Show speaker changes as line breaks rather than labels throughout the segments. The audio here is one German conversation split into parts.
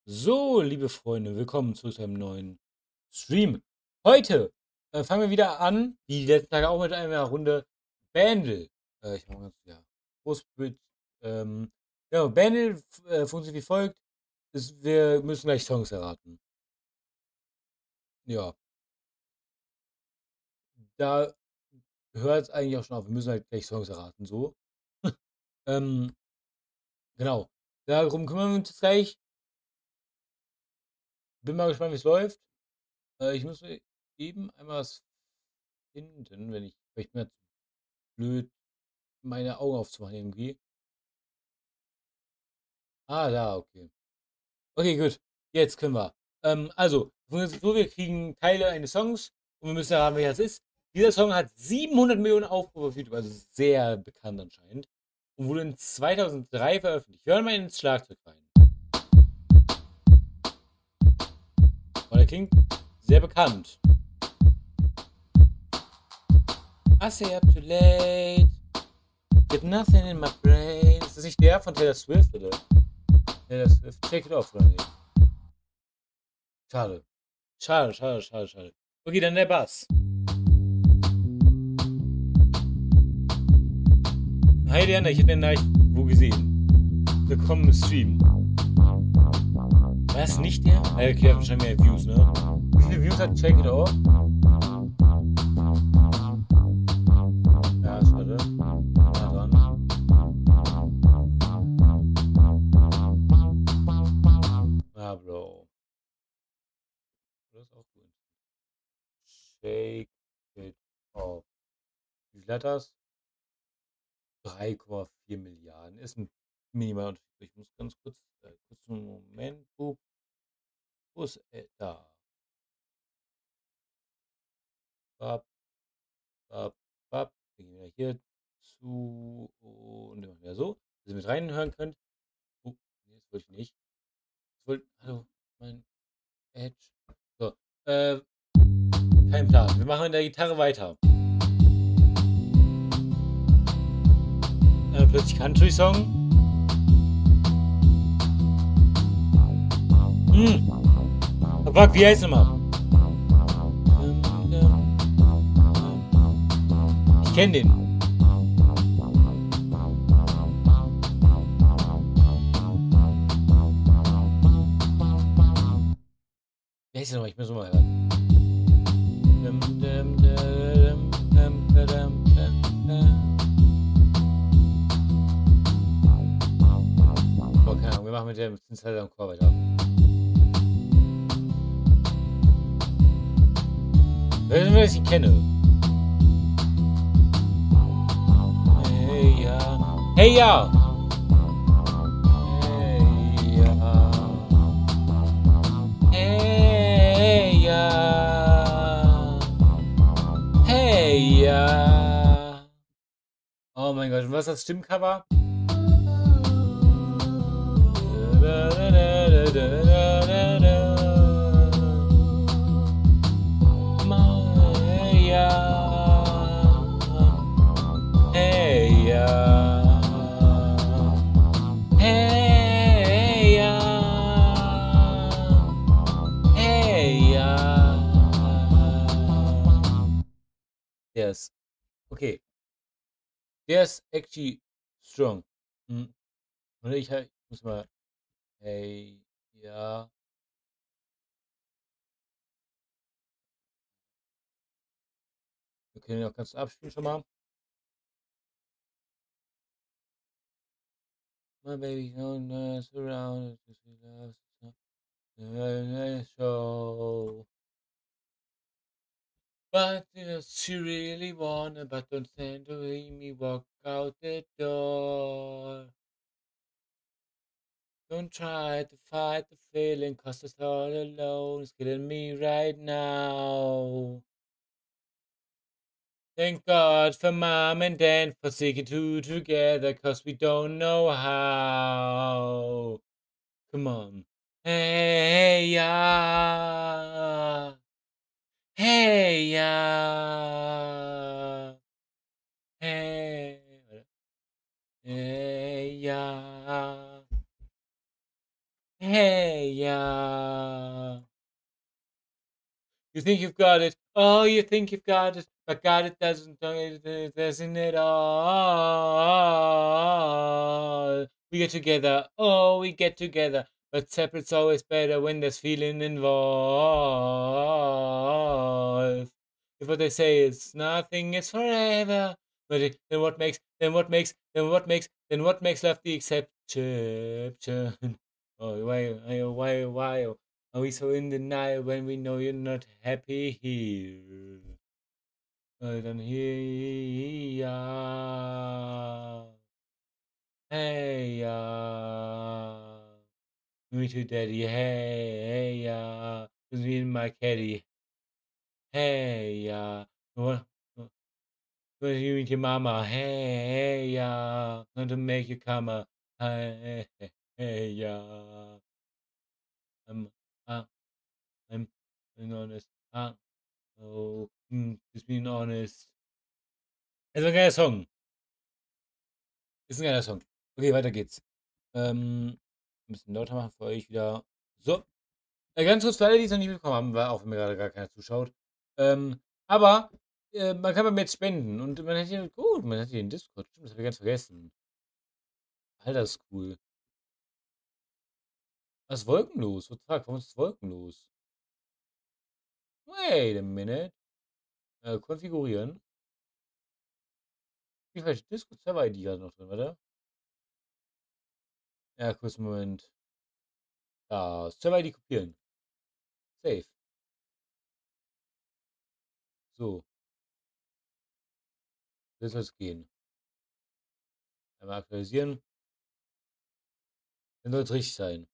So, liebe Freunde, willkommen zu einem neuen Stream. Heute fangen wir wieder an, wie die letzten Tage auch mit einer Runde Bandle. Ich mache ganz, ja, Großbild. Ja, Bandle funktioniert wie folgt. Wir müssen gleich Songs erraten. Ja, da hört es eigentlich auch schon auf. Wir müssen halt gleich Songs erraten, so. Ähm, genau. Darum kümmern wir uns jetzt gleich. Bin mal gespannt, wie es läuft. Ich muss eben einmal was finden, weil ich bin jetzt blöd, meine Augen aufzumachen irgendwie. Ah, da, okay. Okay, gut. Jetzt können wir. Also, so, wir kriegen Teile eines Songs und wir müssen erraten, welcher es ist. Dieser Song hat 700 Millionen Aufrufe auf YouTube, also sehr bekannt anscheinend. Und wurde in 2003 veröffentlicht. Hören wir ins Schlagzeug rein. Und er klingt sehr bekannt. I stay up too late. Get nothing in my brain. Ist das nicht der von Taylor Swift, oder? Taylor Swift, Take It Off, oder nicht? Schade. Schade, schade, schade, schade. Okay, dann der Bass. Hi Diana, ich hätte eine Nachricht wo gesehen. Willkommen im Stream. War das nicht der? Ah, okay, hat wahrscheinlich mehr Views, ne? Wie viele Views hat Check It Off? Ja, schade. Nah dran. Ah, Bro. Das ist auch gut. Shake It Off. Wie viel hat das? 3,4 Milliarden. Ist ein minimaler Unterschied. Ich muss ganz kurz einen Moment. Wo ist da? Bap, bap, bap. Wir gehen wieder hier zu und wir machen wieder so, dass ihr mit reinhören könnt. Oh, nee, das wollte ich nicht. Hallo, mein Edge. So, äh, kein Plan. Wir machen mit der Gitarre weiter. Plötzlich Country-Song. Fuck, wie heißt nochmal? Ich kenne den. Wie heißt der nochmal? Ich muss mal hören. Oh, keine Ahnung, wir machen mit dem Synthesizer am Chor weiter. Wenn ich ihn kenne. Hey ja. Hey ja. Hey ja. Hey ja. Hey ja. Oh mein Gott, und was ist das Stimmcover? Maya. Hey ya. Hey ya. Hey ya. Yes. Okay. Der ist actually strong. Hm. Und ich muss mal. Hey, ja. Wir können ihn auch ganz abspielen schon mal. My baby don't mess around. She loves the show. But does she really wanna? But don't stand to hear me walk out the door. Don't try to fight the feeling, 'cause it's all alone. It's killing me right now. Thank God for mom and dad for sticking two together, 'cause we don't know how. Come on. Hey, ya. Hey, ya. Hey. Hey, ya. Hey, yeah. You think you've got it. Oh, you think you've got it, but got it doesn't it all. We get together. Oh, we get together. But separate's always better when there's feeling involved. If what they say is nothing is forever, but then what makes love the exception? Oh, why? Are we so in denial when we know you're not happy here? Then here ya. Hey ya. Me too, daddy. Hey ya. Cause me and my caddy. Hey ya. What do you mean to mama? Hey ya. Not to make you come hey ya. I'm, uh, I'm being honest. Oh, just being honest. Ist 'n geiler Song. Ist 'n geiler Song. Okay, weiter geht's. 'N bisschen lauter machen für euch wieder. So, ganz kurz für alle, die's noch nicht mitbekommen haben, weil auch wenn mir grade gar keiner zuschaut. Aber, man kann beim jetzt spenden und man hat hier 'n Discord. Stimmt, das habe ich ganz vergessen. Alter, ist cool. Was ist wolkenlos? What the fuck, warum ist es wolkenlos? Wait a minute. Konfigurieren. Die falsche Discord-Server-ID grade noch drin, warte. Ja, kurzen Moment. Da, Server-ID kopieren. Save. So, jetzt soll's gehen. Einmal aktualisieren, dann soll's richtig sein.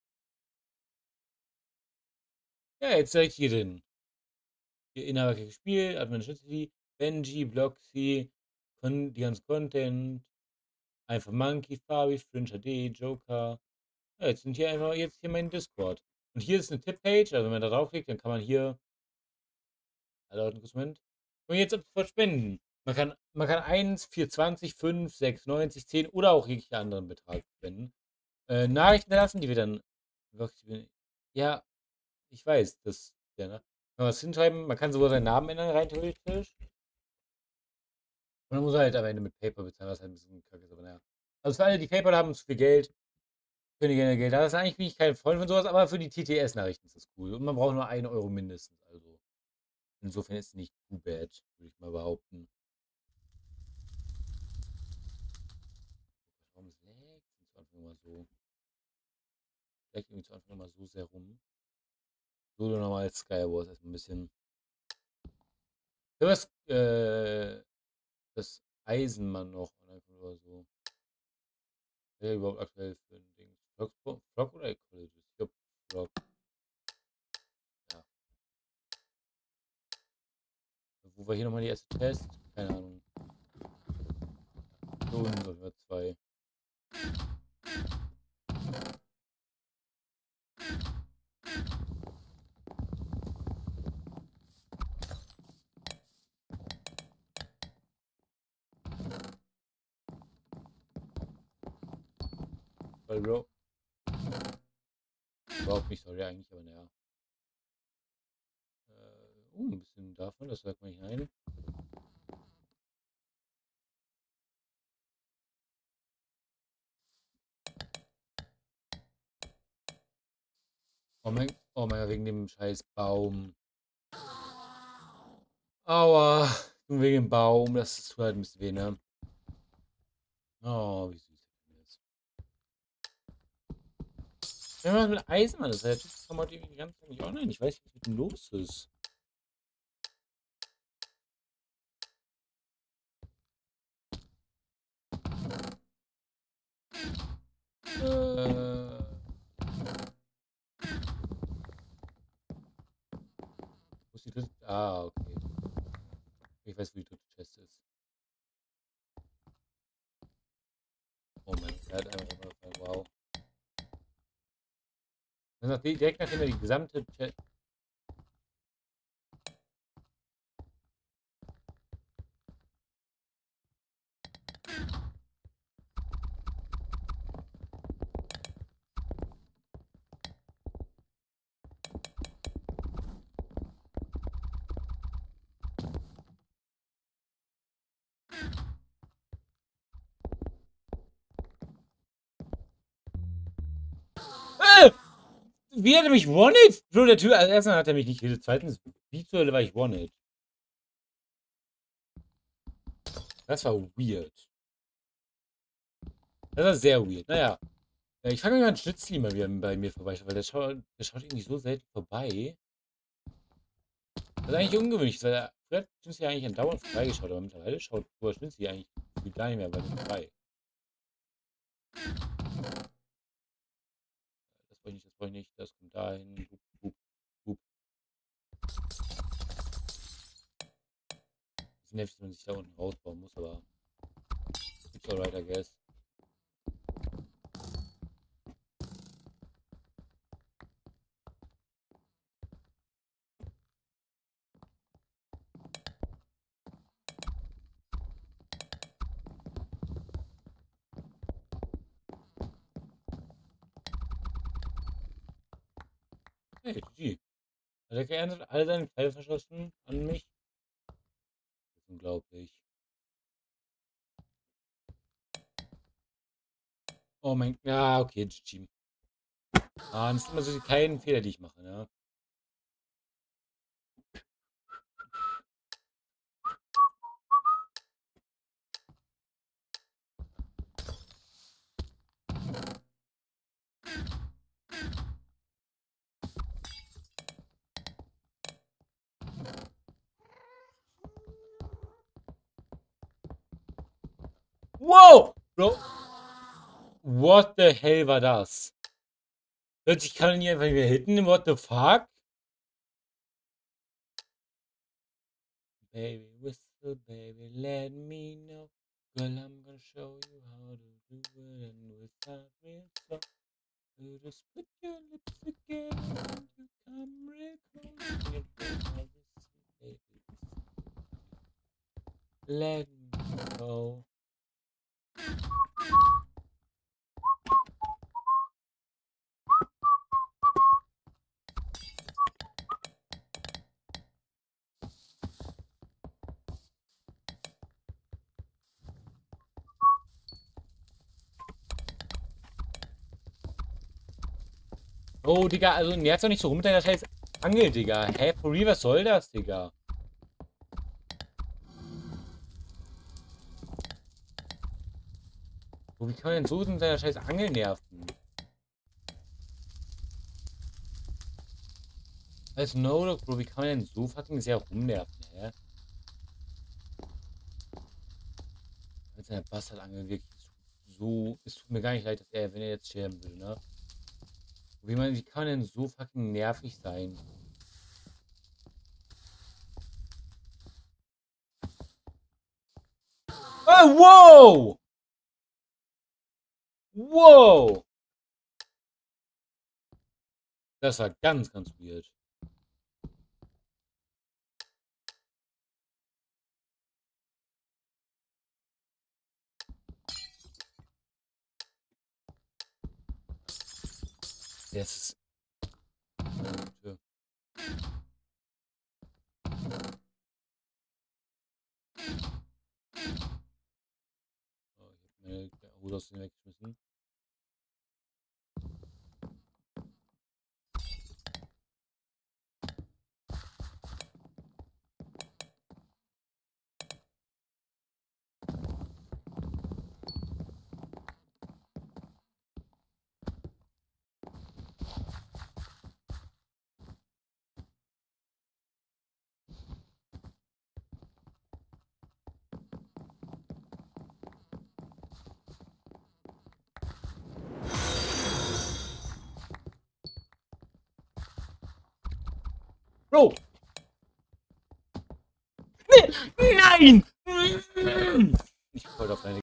Ja, jetzt direkt hier drin. Hier Inhaber gespielt, Administratively, Benji, Bloxy, die ganzen Content, einfach Monkey, Fabi, Fringe HD, Joker. Ja, jetzt sind hier einfach jetzt hier mein Discord. Und hier ist eine Tipp-Page, also wenn man da draufklickt, dann kann man hier, laut Moment, und jetzt ab sofort spenden. Man kann 1, 4, 20, 5, 6, 90, 10 oder auch jeglichen anderen Betrag spenden. Nachrichten lassen, die wir dann wirklich, ja, ich weiß, das, ja, ne? Kann man was hinschreiben, man kann sogar seinen Namen ändern, rein theoretisch. Und dann muss er halt am Ende mit PayPal bezahlen, was halt ein bisschen kacke ist, aber naja. Also für alle, die PayPal haben und zu viel Geld, können die gerne Geld. Da ist eigentlich bin ich kein Freund von sowas, aber für die TTS-Nachrichten ist das cool. Und man braucht nur 1 € mindestens. Also insofern ist es nicht too bad, würde ich mal behaupten. Warum ist lag? Zu Anfang immer so. Vielleicht irgendwie zu Anfang immer so sehr rum. So normal Skywars erstmal ein bisschen. Ja, das Eisenmann noch oder so. Wer überhaupt aktuell für ein Ding? Flock oder Ecologies? Ich glaube Flock. Ja. Wo war hier nochmal die erste Test? Keine Ahnung. So ungefähr 2. Weil Bro. Überhaupt nicht, sorry eigentlich, aber naja. Ein bisschen davon, das sagt man hinein. Oh mein Gott, wegen dem scheiß Baum. Aua, nur wegen dem Baum, das tut halt ein bisschen weh, ne? Oh, wie süß der ist. Ja, was mit Eisenmann ist, der Typ kommt heute irgendwie die ganze Zeit nicht online. Ich weiß nicht, was mit ihm los ist. Wo ist die dritte? Ah, okay. Ich weiß, wo die dritte Chest ist. Oh mein Gott, der hat einfach, wow. Direkt nachdem er die gesamte Chest. Wie hat er mich One-Hit? Bro, der Typ, also erstmal hat er mich nicht gehittet. Zweitens, wie zur Hölle war ich One-Hit? Das war weird. Das war sehr weird. Naja. Ich frage mich mal einen Schnitzli mal wieder bei mir vorbei, weil der schaut irgendwie so selten vorbei. Das ist eigentlich ungewöhnlich, weil früher hat Schnitzli eigentlich andauernd vorbeigeschaut, aber mittlerweile schaut Schnitzli eigentlich gar nicht mehr bei mir vorbei. Das brauche ich nicht, das brauche ich nicht, das kommt dahin. Hup, hup, hup. Das nervt, dass man sich da unten rausbauen muss, aber it's alright, I guess. Hey, GG. Hat er geerntet alle seine Pfeile verschossen an mich? Das ist unglaublich. Oh mein, ja, okay, GG. Ah, das sind immer so die kleinen Fehler, die ich mache, ne? Wow! Bro, what the hell war das? Plötzlich kann er nie einfach wieder hitten, what the fuck? Baby whistle, baby, let me know. Girl, I'm gonna show you how to do it and without real so. You just put your lips together and you come real close. And you put my whistle, baby, let me go. Oh, Digga, also nervt doch nicht so rum mit deiner scheiß Angel, Digga. Hä, for real, was soll das, Digga? Oh, wie kann man denn so mit deiner scheiß Angel nerven? Als No-Look, Bro, wie kann man denn so fucking sehr rumnerven, hä? Mit seiner Bastardangel wirklich so. Es tut mir gar nicht leid, dass er, wenn er jetzt sterben würde, ne? Wie kann man denn so fucking nervig sein? Oh, wow! Wow! Das war ganz, ganz weird. Das ist. Tür. Oh, ich hab meine Hose aus dem weggeschmissen. Bro! Nee, nein! Ich wollte auf deine